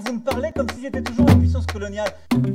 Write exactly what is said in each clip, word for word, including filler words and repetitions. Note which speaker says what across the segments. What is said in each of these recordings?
Speaker 1: Vous me parlez comme si c'était toujours une puissance coloniale.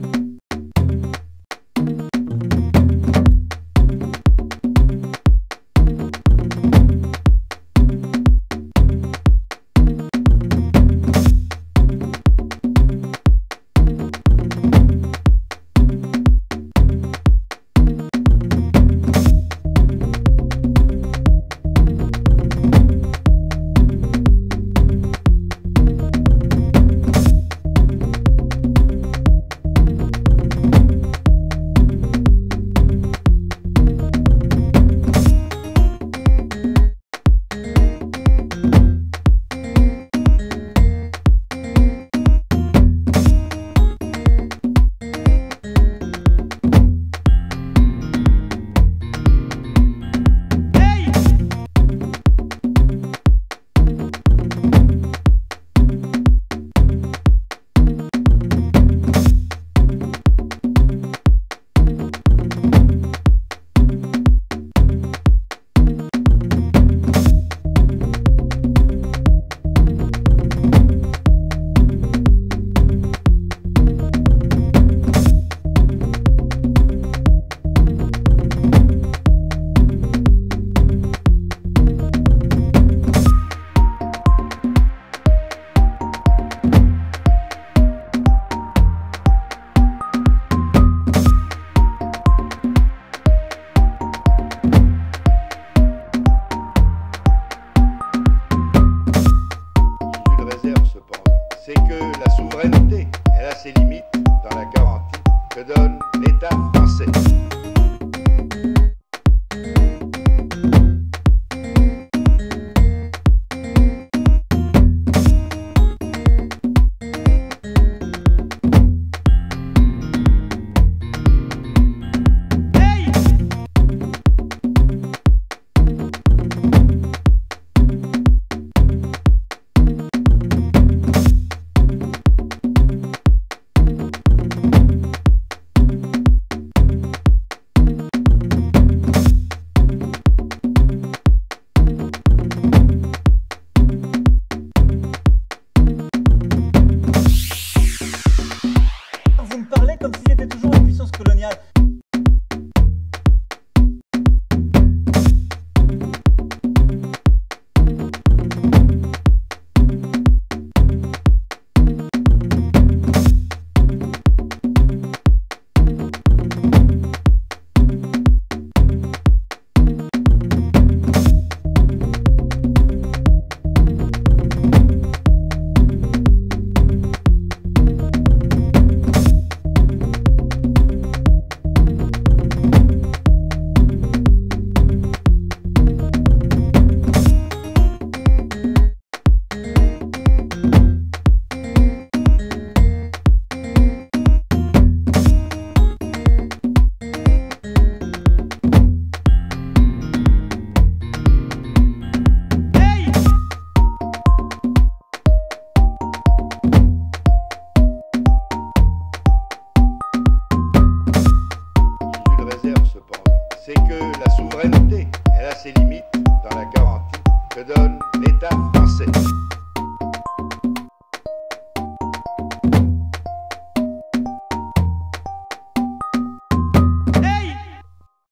Speaker 2: C'est que la souveraineté, elle a ses limites dans la garantie que donne l'État français.
Speaker 1: Vous me parlez comme si c'était toujours une puissance coloniale.
Speaker 2: C'est que la souveraineté, elle a ses limites dans la garantie que donne l'État français.